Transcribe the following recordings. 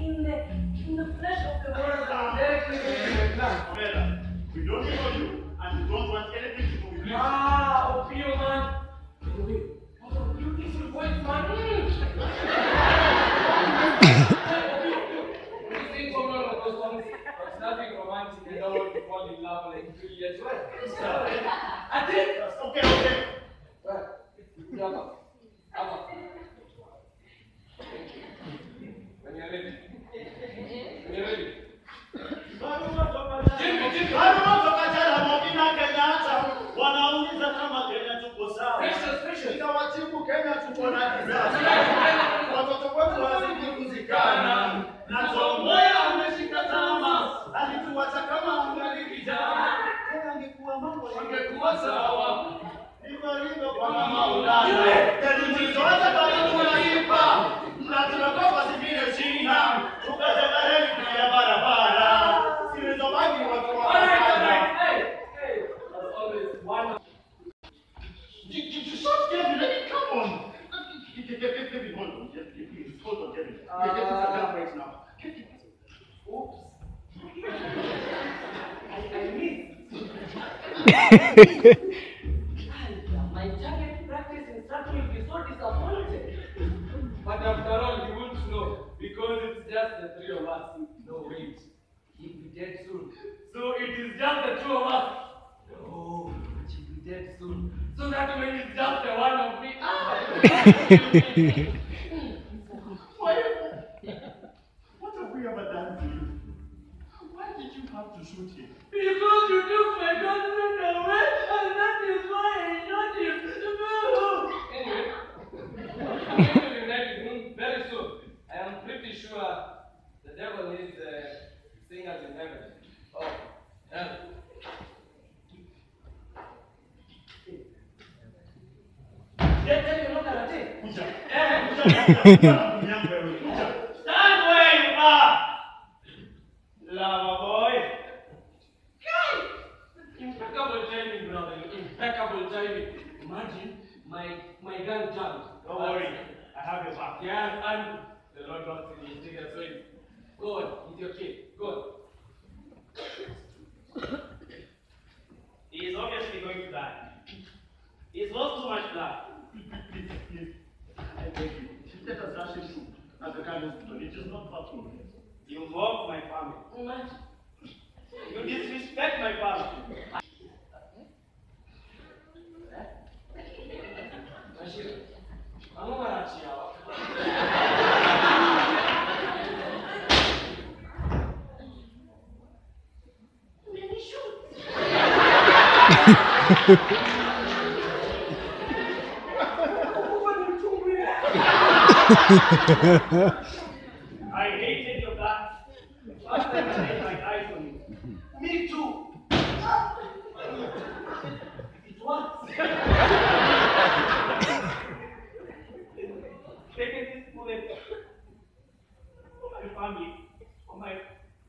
in the flesh of the word directly into the plant. We don't know you, and we don't want anything to do with you. Ah, Opio, man. You think you're going funny? You think one of those songs, there's nothing romantic, you don't want to fall in love like 3 years old. I think. Okay. What? When you're ready. Wanauliza kama Kenya tuko sawa. Nikawatibu Kenya tuko na kizazi. Watoto wetu wazidi kuzikana. Na Tomboya ameshika tama. Alituacha kama angali kijana. Kenya angekuwa mambo yangekuwa sawa. Hivyo kwa Maulana. Tulizoacha bado tunaipa. Na tunakopa zingine China. Tukajenga reli ya barabara. Zilizobaki watu wa You shot Kevin, come on. Kevin, hold on. Please, hold on, Kevin. We're getting some right now. Oops. I missed. My target practice instructor will be so disappointed. But after all, you won't know because it's just the three of us. No, wait. He'll be dead soon. So it is just the two of us. No, she'll be dead soon. So that when it's just the one of me. What have we ever done to you? Why did you have to shoot him? Because you took my girlfriend away, and that is why I shot him. Anyway, I'm going to reunite with him very soon. I am pretty sure the devil needs singers in heaven. Oh, yeah. Tell you not karate. Stand where you are, lover boy. Impeccable timing, brother. Impeccable timing. Imagine my gun jammed. Don't worry, I have your back. Yes, and the Lord wants to take us away. Go on, with your kid. Go on. He is obviously going to die. He's lost too much blood. Please, I beg you. Let us rush him to the kind hospital. It is not far from here. You mock my family. You disrespect my family. I hated your guts. Last time I laid my eyes on you. Me too. It works. Taking this bullet for my family, for my.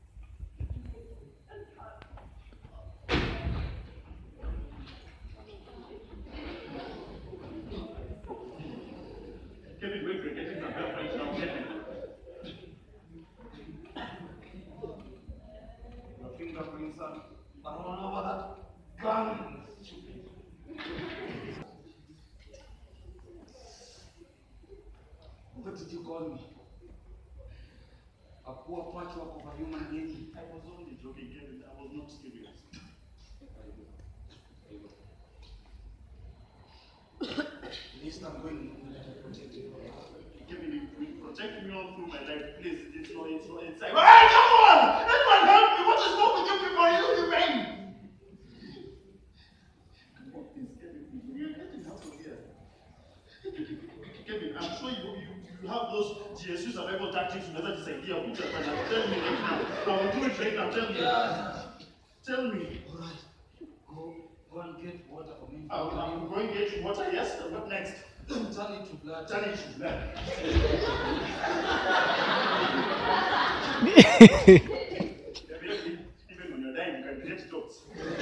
Kevin, wait, we're getting some help right now. Kevin. Your fingerprints are all over that gun. What did you call me? A poor patchwork of a human being? I was only joking, Kevin. I was not serious. At least I'm going to protect you. Kevin, you protect me all through my life. Please, it's not inside. Hey, come on! Anyone help me! What is wrong with you people? Are you humane? Come on, please, Kevin. We are getting out of here. Kevin, I'm sure you have those GSU survival tactics to never this idea. Put your hand up. Tell me right now. I will do it right now. Tell me. Tell me. All right. Go and get water for me. I'm going to get you water. Yes. What next? Turn it to blood. Turn it to blood. Even when you're dying, you can create jokes.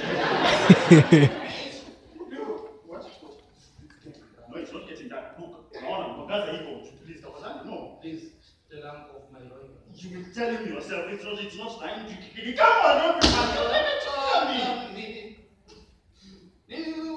What? No, it's not getting that. Look, please, the lamp of my rival. You will tell him yourself, it's not time to kick it. Come on, don't be mad. Let me tell me. Nini